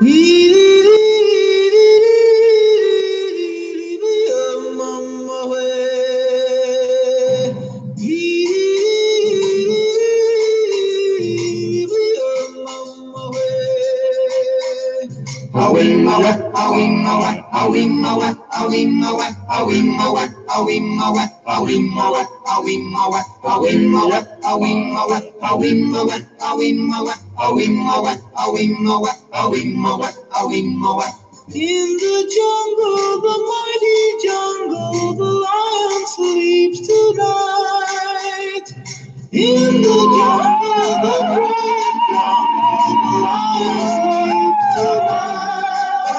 In the jungle, the mighty jungle, the lion sleeps tonight. In the jungle, the great jungle, the lion sleeps tonight.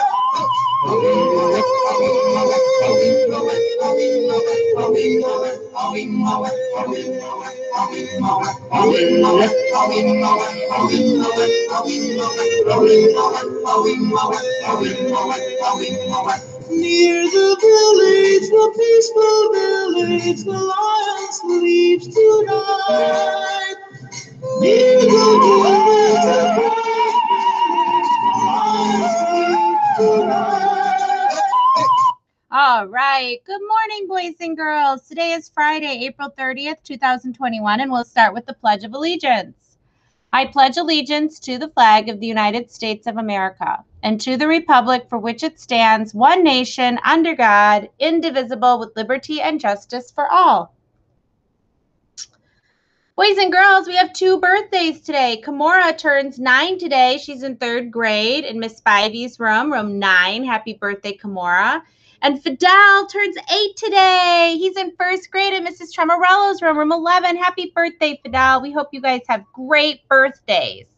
Near the village, the peaceful village, the lion sleeps tonight. Near the village, the great village, the lion sleeps tonight. All right. Good morning, boys and girls. Today is Friday, April 30th, 2021, and we'll start with the Pledge of Allegiance. I pledge allegiance to the flag of the United States of America and to the republic for which it stands, one nation, under God, indivisible, with liberty and justice for all. Boys and girls, we have 2 birthdays today. Kimora turns 9 today. She's in 3rd grade in Miss Spivey's room 9. Happy birthday, Kimora. And Fidel turns 8 today. He's in 1st grade in Mrs. Tremorello's room 11. Happy birthday, Fidel. We hope you guys have great birthdays.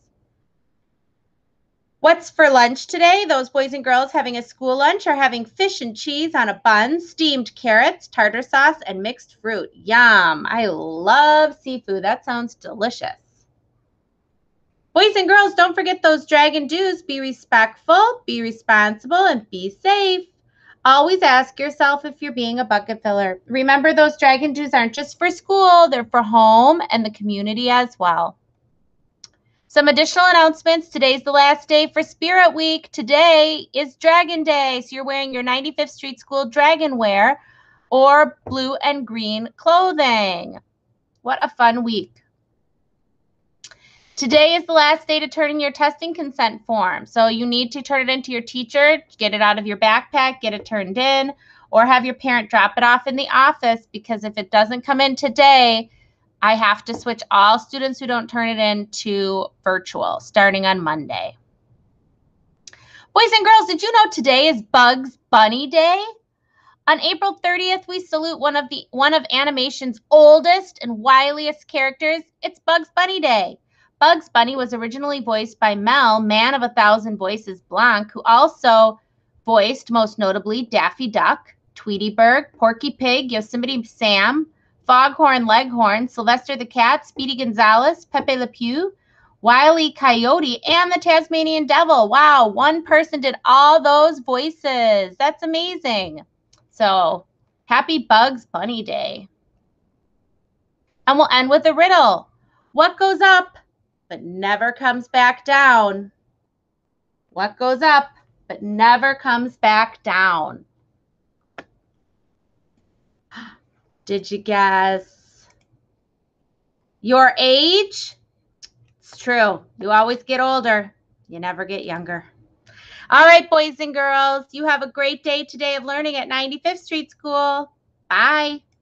What's for lunch today? Those boys and girls having a school lunch are having fish and cheese on a bun, steamed carrots, tartar sauce, and mixed fruit. Yum. I love seafood. That sounds delicious. Boys and girls, don't forget those dragon do's. Be respectful, be responsible, and be safe. Always ask yourself if you're being a bucket filler. Remember, those dragon do's aren't just for school. They're for home and the community as well. Some additional announcements. Today's the last day for Spirit Week. Today is Dragon Day, so you're wearing your 95th Street School dragon wear or blue and green clothing. What a fun week. Today is the last day to turn in your testing consent form. So you need to turn it into your teacher, get it out of your backpack, get it turned in, or have your parent drop it off in the office, because if it doesn't come in today, I have to switch all students who don't turn it in to virtual starting on Monday. Boys and girls, did you know today is Bugs Bunny Day? On April 30th, we salute one of animation's oldest and wiliest characters. It's Bugs Bunny Day. Bugs Bunny was originally voiced by Mel, man of 1,000 voices Blanc, who also voiced, most notably, Daffy Duck, Tweety Bird, Porky Pig, Yosemite Sam, Foghorn Leghorn, Sylvester the Cat, Speedy Gonzales, Pepe Le Pew, Wile E. Coyote, and the Tasmanian Devil. Wow, one person did all those voices. That's amazing. So, happy Bugs Bunny Day. And we'll end with a riddle. What goes up but never comes back down? What goes up but never comes back down? Did you guess your age? It's true. You always get older. You never get younger. All right, boys and girls, you have a great day today of learning at 95th Street School. Bye.